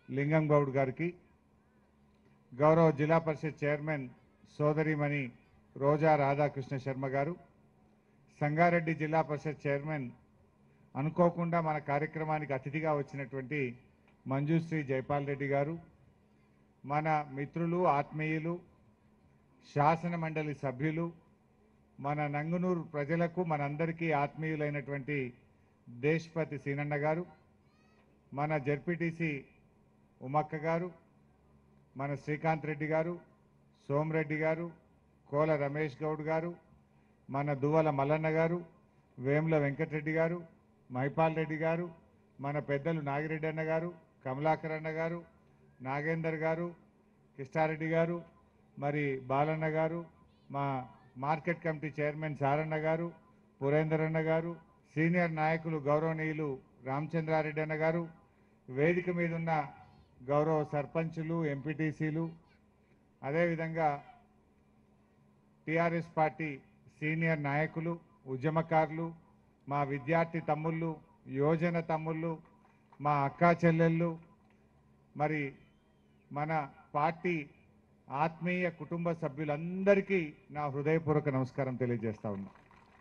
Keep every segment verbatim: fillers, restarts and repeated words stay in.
లింగం గౌడ్ గారికి, గౌరవ జిల్లా పరిషత్ చైర్మన్ సోదరిమణి రోజా రాధాకృష్ణ శర్మ గారు, సంగారెడ్డి జిల్లా పరిషత్ చైర్మన్ అనుకోకుండా మన కార్యక్రమానికి అతిథిగా వచ్చినటువంటి మంజుశ్రీ జైపాల్ రెడ్డి గారు, మన మిత్రులు ఆత్మీయులు శాసన మండలి సభ్యులు, మన నంగునూరు ప్రజలకు మనందరికీ ఆత్మీయులైనటువంటి దేశ్పతి సీనన్న గారు, మన జెడ్పీటీసీ ఉమక్క గారు, మన శ్రీకాంత్ రెడ్డి గారు, సోమరెడ్డి గారు, కోల రమేష్ గౌడ్ గారు, మన దువ్వల మల్లన్న గారు, వేముల వెంకటరెడ్డి గారు, మైపాల్ రెడ్డి గారు, మన పెద్దలు నాగిరెడ్డి అన్న గారు, కమలాకర్ అన్న గారు, నాగేందర్ గారు, కిష్టారెడ్డి గారు, మరి బాలన్న గారు, మా మార్కెట్ కమిటీ చైర్మన్ సారన్న గారు, పురేందర్ అన్న గారు, సీనియర్ నాయకులు గౌరవనీయులు రామచంద్రారెడ్డి అన్న గారు, వేదిక మీద ఉన్న గౌరవ సర్పంచులు, ఎంపీటీసీలు, అదేవిధంగా టీఆర్ఎస్ పార్టీ సీనియర్ నాయకులు, ఉద్యమకారులు, మా విద్యార్థి తమ్ముళ్ళు, యువజన తమ్ముళ్ళు, మా అక్కా చెల్లెళ్ళు, మరి మన పార్టీ ఆత్మీయ కుటుంబ సభ్యులందరికీ నా హృదయపూర్వక నమస్కారం తెలియజేస్తా ఉన్నా.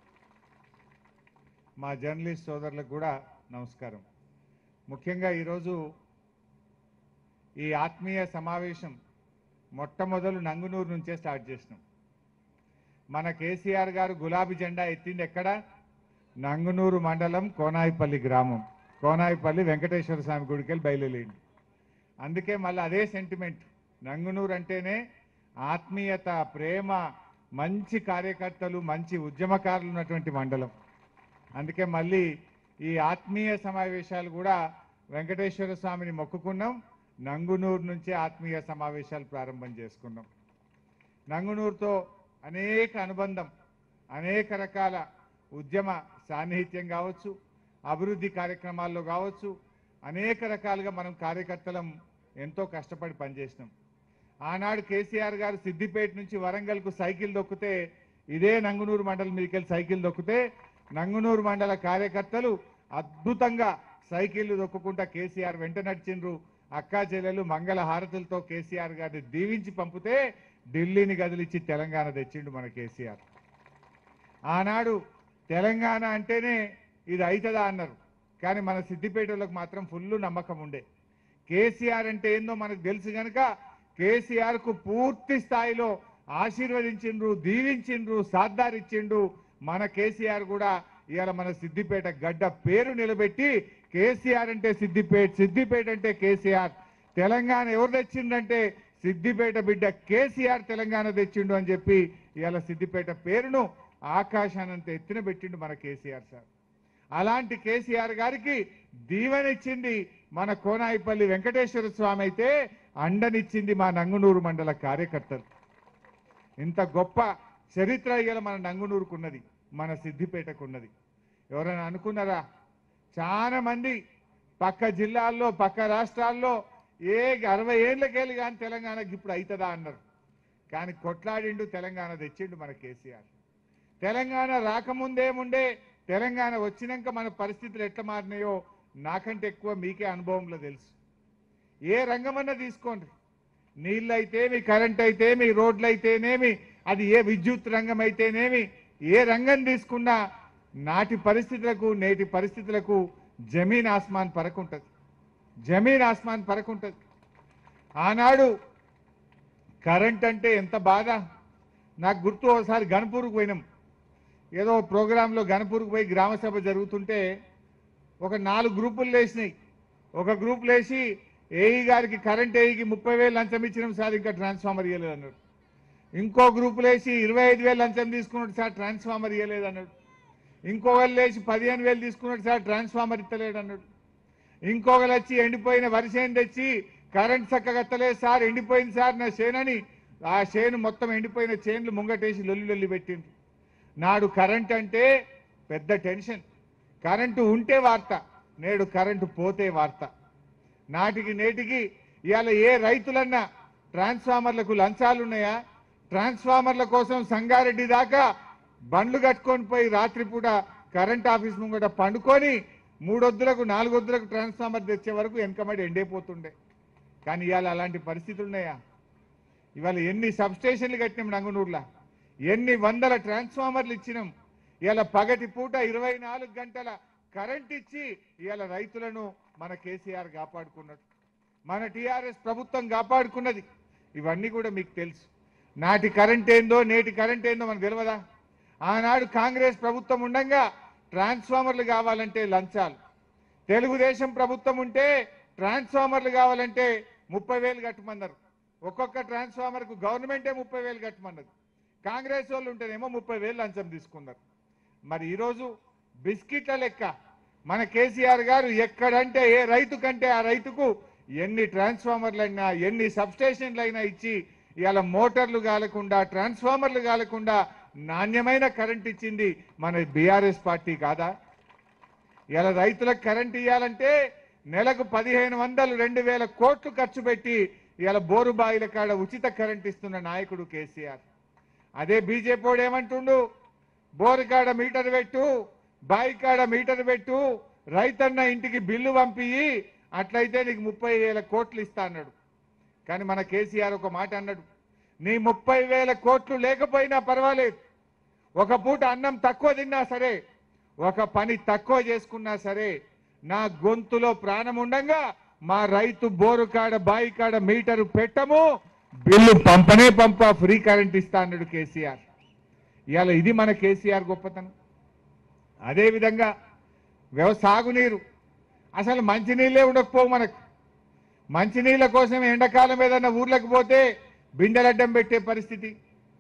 మా జర్నలిస్ట్ సోదరులకు కూడా నమస్కారం. ముఖ్యంగా ఈరోజు ఈ ఆత్మీయ సమావేశం మొట్టమొదలు నంగునూరు నుంచే స్టార్ట్ చేసినాం. మన కేసీఆర్ గారు గులాబీ జెండా ఎత్తింది ఎక్కడ? నంగునూరు మండలం కోనాయిపల్లి గ్రామం, కోనాయిపల్లి వెంకటేశ్వర స్వామి గుడికి వెళ్ళి బయలుదేరింది. అందుకే మళ్ళీ అదే సెంటిమెంట్. నంగునూరు అంటేనే ఆత్మీయత, ప్రేమ, మంచి కార్యకర్తలు, మంచి ఉద్యమకారులు ఉన్నటువంటి మండలం. అందుకే మళ్ళీ ఈ ఆత్మీయ సమావేశాలు కూడా వెంకటేశ్వర స్వామిని మొక్కుకున్నాం. నంగునూరు నుంచే ఆత్మీయ సమావేశాలు ప్రారంభం చేసుకున్నాం. నంగునూరుతో అనేక అనుబంధం, అనేక రకాల ఉద్యమ సాన్నిహిత్యం కావచ్చు, అభివృద్ధి కార్యక్రమాల్లో కావచ్చు, అనేక రకాలుగా మనం కార్యకర్తలం ఎంతో కష్టపడి పనిచేసినాం. ఆనాడు కేసీఆర్ గారు సిద్దిపేట నుంచి వరంగల్కు సైకిల్ దొక్కితే, ఇదే నంగునూరు మండలం మీదకెళ్ళి సైకిల్ దొక్కితే నంగునూరు మండల కార్యకర్తలు అద్భుతంగా సైకిళ్లు దొక్కుకుంటా కేసీఆర్ వెంట నడిచిండ్రు. అక్కా చెల్లెలు మంగళ హారతులతో కేసీఆర్ గారిని దీవించి పంపితే ఢిల్లీని గదిలిచ్చి తెలంగాణ తెచ్చిండు మన కేసీఆర్. ఆనాడు తెలంగాణ అంటేనే ఇది అవుతుందా అన్నారు, కానీ మన సిద్దిపేటలకు మాత్రం ఫుల్ నమ్మకం ఉండే. కేసీఆర్ అంటే ఏందో మనకు తెలుసు కనుక కేసీఆర్ కు పూర్తి స్థాయిలో ఆశీర్వదించిండ్రు, దీవించిండ్రు, సాద్దారిచ్చిండు. మన కేసీఆర్ కూడా ఇవాళ మన సిద్దిపేట గడ్డ పేరు నిలబెట్టి కేసీఆర్ అంటే సిద్దిపేట, సిద్దిపేట అంటే కేసీఆర్, తెలంగాణ ఎవరు తెచ్చిండంటే సిద్దిపేట బిడ్డ కేసీఆర్ తెలంగాణ తెచ్చిండు అని చెప్పి ఇవాళ సిద్దిపేట పేరును ఆకాశానంత ఎత్తున పెట్టిండు మన కేసీఆర్ సార్. అలాంటి కేసీఆర్ గారికి దీవెనిచ్చింది మన కోనాయిపల్లి వెంకటేశ్వర స్వామి అయితే అండనిచ్చింది మా నంగునూరు మండల కార్యకర్తలు. ఇంత గొప్ప చరిత్ర ఇవాళ మన నంగునూరుకున్నది, మన సిద్దిపేటకున్నది. ఎవరైనా అనుకున్నారా? చాలా మంది పక్క జిల్లాల్లో, పక్క రాష్ట్రాల్లో ఏ అరవై ఏళ్ళకెళ్ళి కానీ తెలంగాణకి ఇప్పుడు అవుతుందా అన్నారు. కానీ కొట్లాడిండు, తెలంగాణ తెచ్చిండు మన కేసీఆర్. తెలంగాణ రాకముందేముండే, తెలంగాణ వచ్చినాక మన పరిస్థితులు ఎట్లా మారినాయో నాకంటే ఎక్కువ మీకే అనుభవంలో తెలుసు. ఏ రంగమన్నా తీసుకోండి, నీళ్ళు అయితేమి, కరెంట్ అయితేమి, రోడ్లు అయితేనేమి, అది ఏ విద్యుత్ రంగం అయితేనేమి, ఏ రంగం తీసుకున్నా నాటి పరిస్థితులకు నేటి పరిస్థితులకు జమీన్ ఆస్మాన్ పరకుంటది, జమీన్ ఆస్మాన్ పరకుంటది. ఆనాడు కరెంట్ అంటే ఎంత బాధ నాకు గుర్తు. ఒకసారి గణపూర్కు పోయినాం, ఏదో ప్రోగ్రాంలో గణపూర్కు పోయి గ్రామసభ జరుగుతుంటే ఒక నాలుగు గ్రూపులు లేచినాయి. ఒక గ్రూప్ లేచి ఏఈ గారికి, కరెంట్ ఏఈకి ముప్పై వేలు లంచం ఇచ్చినాం సార్, ఇంకా ట్రాన్స్ఫార్మర్ ఇవ్వలేదు అన్నాడు. ఇంకో గ్రూప్ లేచి ఇరవై ఐదు వేలు లంచం తీసుకున్నాడు సార్, ట్రాన్స్ఫార్మర్ ఇవ్వలేదు అన్నాడు. ఇంకొకరు లేచి పదిహేను వేలు తీసుకున్నాడు సార్, ట్రాన్స్ఫార్మర్ ఇస్తలేడు అన్నాడు. ఇంకొకరు వచ్చి ఎండిపోయిన వరిసేను తెచ్చి కరెంట్ చక్కగా ఎత్తలేదు సార్, ఎండిపోయింది సార్ నా చేనని ఆ చేను మొత్తం ఎండిపోయిన చేన్లు ముంగటేసి లొల్లి లొల్లి పెట్టిండ్రు. నాడు కరెంట్ అంటే పెద్ద టెన్షన్, కరెంటు ఉంటే వార్త, నేడు కరెంటు పోతే వార్త. నాటికి నేటికి ఇవాళ ఏ రైతులన్నా ట్రాన్స్ఫార్మర్లకు లంచాలు ఉన్నాయా? ట్రాన్స్ఫార్మర్ల కోసం సంగారెడ్డి దాకా బండ్లు కట్టుకొని పోయి రాత్రిపూట కరెంట్ ఆఫీస్ ముంగట పండుకొని మూడొద్దులకు నాలుగొద్దులకు ట్రాన్స్ఫార్మర్ తెచ్చే వరకు వెనకబడి ఎండైపోతుండే. కానీ ఇవాళ అలాంటి పరిస్థితులు ఉన్నాయా? ఇవాళ ఎన్ని సబ్స్టేషన్లు కట్టినాం నంగునూరులో, ఎన్ని వందల ట్రాన్స్ఫార్మర్లు ఇచ్చినాం. ఇవాళ పగటి పూట ఇరవై నాలుగు గంటల కరెంట్ ఇచ్చి ఇవాళ రైతులను మన కేసీఆర్ కాపాడుకున్నాడు, మన టీఆర్ఎస్ ప్రభుత్వం కాపాడుకున్నది. ఇవన్నీ కూడా మీకు తెలుసు. నాటి కరెంట్ ఏందో నేటి కరెంట్ ఏందో మనకు తెలియదా? ఆనాడు కాంగ్రెస్ ప్రభుత్వం ఉండగా ట్రాన్స్ఫార్మర్లు కావాలంటే లంచాలు, తెలుగుదేశం ప్రభుత్వం ఉంటే ట్రాన్స్ఫార్మర్లు కావాలంటే ముప్పై వేలు కట్టమన్నారు. ఒక్కొక్క ట్రాన్స్ఫార్మర్కు గవర్నమెంటే ముప్పై వేలు కట్టమన్నది. కాంగ్రెస్ వాళ్ళు ఉంటేనేమో ముప్పై వేలు లంచం తీసుకున్నారు. మరి ఈరోజు బిస్కెట్ల లెక్క మన కేసీఆర్ గారు ఎక్కడంటే ఏ రైతు కంటే ఆ రైతుకు ఎన్ని ట్రాన్స్ఫార్మర్లు అయినా ఎన్ని సబ్స్టేషన్లు అయినా ఇచ్చి ఇవాళ మోటార్లు కాలకుండా ట్రాన్స్ఫార్మర్లు కాలకుండా నాణ్యమైన కరెంట్ ఇచ్చింది మన బీఆర్ఎస్ పార్టీ కాదా? ఇలా రైతులకు కరెంట్ ఇవ్వాలంటే నెలకు పదిహేను వందలు రెండు వేల కోట్లు ఖర్చు పెట్టి ఇలా బోరు బాయిల కాడ ఉచిత కరెంట్ ఇస్తున్న నాయకుడు కేసీఆర్. అదే బీజేపీ ఏమంటుండు, బోరు కాడ మీటర్ పెట్టు, బాయి కాడ మీటర్ పెట్టు, రైతన్న ఇంటికి బిల్లు పంపి అట్లయితే నీకు ముప్పై వేల కోట్లు ఇస్తా అన్నాడు. కానీ మన కేసీఆర్ ఒక మాట అన్నాడు, నీ ముప్పై వేల కోట్లు లేకపోయినా పర్వాలేదు, ఒక పూట అన్నం తక్కువ తిన్నా సరే, ఒక పని తక్కువ చేసుకున్నా సరే, నా గొంతులో ప్రాణం ఉండంగా మా రైతు బోరు కాడ బాయి కాడ మీటరు పెట్టము, బిల్లు పంపనే పంప, ఫ్రీ కరెంట్ ఇస్తా అన్నాడు కేసీఆర్. ఇవాళ ఇది మన కేసీఆర్ గొప్పతనం. అదేవిధంగా వ్యవ సాగునీరు అసలు మంచినీళ్ళే ఉండకపోవు మనకు. మంచినీళ్ళ కోసం ఎండాకాలం ఏదన్నా ఊర్లకు పోతే బిందెలడ్డం పెట్టే పరిస్థితి.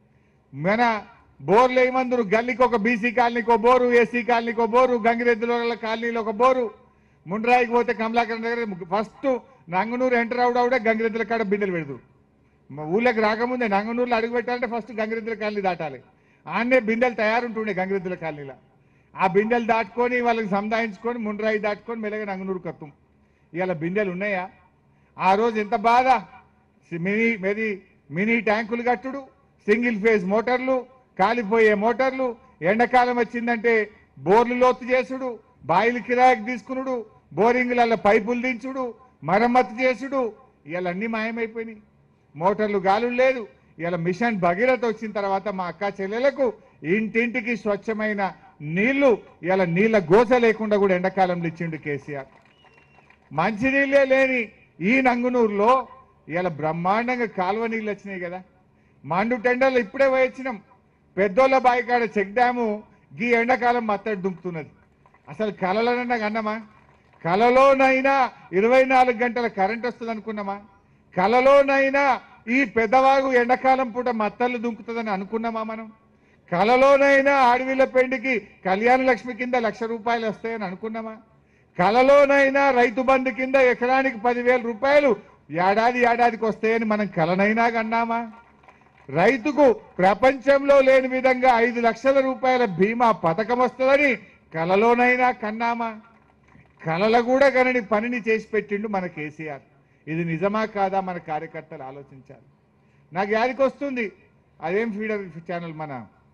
మన బోర్లు ఏమందరు, గల్లీకి ఒక బీసీ కాలనీకి ఒక బోరు, ఎస్సీ కాలనీకి ఒక బోరు, గంగిరెద్దుల కాలనీలో ఒక బోరు, ముండ్రాయికి పోతే కమలాకరం దగ్గర ఫస్ట్ నంగనూరు ఎంటర్ అవుడా గంగిరెద్దుల కాడ బిందెలు పెడతారు. ఊళ్ళకి రాకముందే నంగనూరులో అడుగు పెట్టాలంటే ఫస్ట్ గంగిరెద్దుల కాలనీ దాటాలి. ఆన్నే బిందెలు తయారుంటుండే గంగిరెద్దుల కాలనీలో. ఆ బిందెలు దాటుకొని వాళ్ళకి సంధాయించుకొని ముండ్రాయి దాటుకొని మెల్లగా నంగనూరు కత్తం. ఇవాళ బిందెలు ఉన్నాయా? ఆ రోజు ఎంత బాధ. మినీ మెది మినీ ట్యాంకులు కట్టుడు, సింగిల్ ఫేజ్ మోటార్లు, కాలిపోయే మోటార్లు, ఎండాకాలం వచ్చిందంటే బోర్లు లోతు చేసుడు, బాయిలు కిరాయికి తీసుకునుడు, బోరింగులలో పైపులు దించుడు, మరమ్మతు చేసుడు, ఇవాళ అన్నీ మాయమైపోయినాయి. మోటార్లు గాలు లేదు. ఇలా మిషన్ భగీరథ వచ్చిన తర్వాత మా అక్క చెల్లెలకు ఇంటింటికి స్వచ్ఛమైన నీళ్లు, ఇలా నీళ్ల గోస లేకుండా కూడా ఎండాకాలంలో ఇచ్చిండు కేసీఆర్. మంచినీళ్ళే లేని ఈ నంగునూరులో ఇలా బ్రహ్మాండంగా కాలువ నీళ్ళు వచ్చినాయి కదా. మండు టెండర్లు ఇప్పుడే వచ్చినాం. పెద్దోళ్ళ బాయికాడ చెక్ డ్యాము గీ ఎండాకాలం మత్తడి దుంకుతున్నది. అసలు కలలనన్నా కన్నమా? కలలోనైనా ఇరవై నాలుగు గంటల కరెంట్ వస్తుంది అనుకున్నామా? కలలోనైనా ఈ పెద్దవాగు ఎండాకాలం పూట మత్తళ్ళు దుంకుతుందని అనుకున్నామా మనం? కలలోనైనా ఆడవిళ్ళ పెండికి కళ్యాణ లక్ష్మి కింద లక్ష రూపాయలు వస్తాయని అనుకున్నామా? కలలోనైనా రైతు బంధు కింద ఎకరానికి పదివేల రూపాయలు ఏడాది ఏడాదికి వస్తాయని మనం కలనైనా కన్నామా? రైతుకు ప్రపంచంలో లేని విధంగా ఐదు లక్షల రూపాయల బీమా పథకం వస్తుందని కలలోనైనా కన్నామా? కలల కూడా కనని పనిని చేసి పెట్టిండు మన కేసీఆర్. ఇది నిజమా కాదా మన కార్యకర్తలు ఆలోచించాలి. నాకు యాదికి వస్తుంది, అదేం ఫీడర్ ఛానల్, మన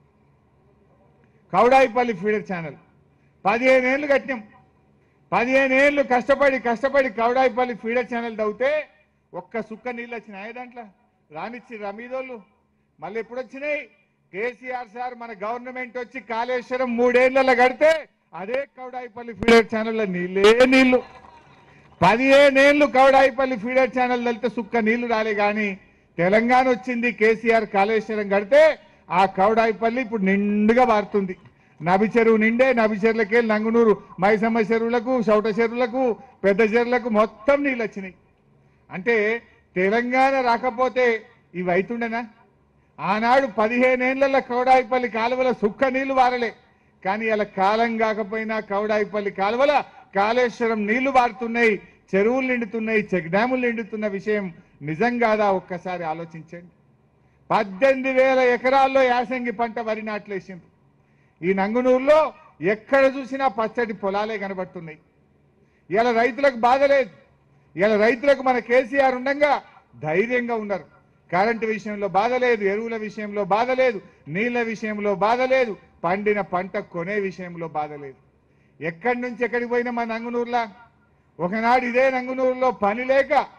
కౌడాయిపల్లి ఫీడర్ ఛానల్. పదిహేను ఏళ్ళు కట్టినాం. పదిహేను ఏళ్ళు కష్టపడి కష్టపడి కౌడాయిపల్లి ఫీడర్ ఛానల్ దవ్వుతే ఒక్క సుక్క నీళ్ళు వచ్చినాయి దాంట్లో. రానిచ్చి రమీదోళ్ళు మళ్ళీ ఎప్పుడు వచ్చినాయి? కేసీఆర్ సార్ మన గవర్నమెంట్ వచ్చి కాళేశ్వరం మూడేళ్లలో కడితే అదే కౌడాయిపల్లి ఫీడర్ ఛానల్లో నీళ్ళే నీళ్లు. పదిహేనేళ్లు కౌడాయిపల్లి ఫీడర్ ఛానల్ వెళ్తే సుక్క నీళ్లు రాలే. కానీ తెలంగాణ వచ్చింది, కేసీఆర్ కాళేశ్వరం కడితే ఆ కౌడాయిపల్లి ఇప్పుడు నిండుగా మారుతుంది. నబి చెరువు నిండే, నబి చెరువులకి నంగునూరు మైసమ్మ చెరువులకు, చౌట చెరువులకు, పెద్ద చెరువులకు మొత్తం నీళ్ళు వచ్చినాయి. అంటే తెలంగాణ రాకపోతే ఇవి అవుతుండేనా? ఆనాడు పదిహేనేళ్ల కౌడాయిపల్లి కాలువల సుక్క నీళ్లు వారలే. కానీ అలా కాలం కాకపోయినా కౌడాయిపల్లి కాలువల కాళేశ్వరం నీళ్లు వారుతున్నాయి, చెరువులు నిండుతున్నాయి, చెక్ డ్యాములు నిండుతున్న విషయం నిజం కాదా? ఒక్కసారి ఆలోచించండి. పద్దెనిమిది వేల ఎకరాల్లో యాసంగి పంట వరి నాట్లేసిండ్రు. ఈ నంగునూరులో ఎక్కడ చూసినా పచ్చటి పొలాలే కనబడుతున్నాయి. ఇలా రైతులకు బాధ లేదు. ఇలా రైతులకు మన కేసీఆర్ ఉండగా ధైర్యంగా ఉన్నారు. కరెంటు విషయంలో బాధ లేదు, ఎరువుల విషయంలో బాధ లేదు, నీళ్ల విషయంలో బాధ లేదు, పండిన పంట కొనే విషయంలో బాధ లేదు. ఎక్కడి నుంచి ఎక్కడికి పోయినా మా నంగునూరులా ఒకనాడు ఇదే నంగునూరులో పని లేక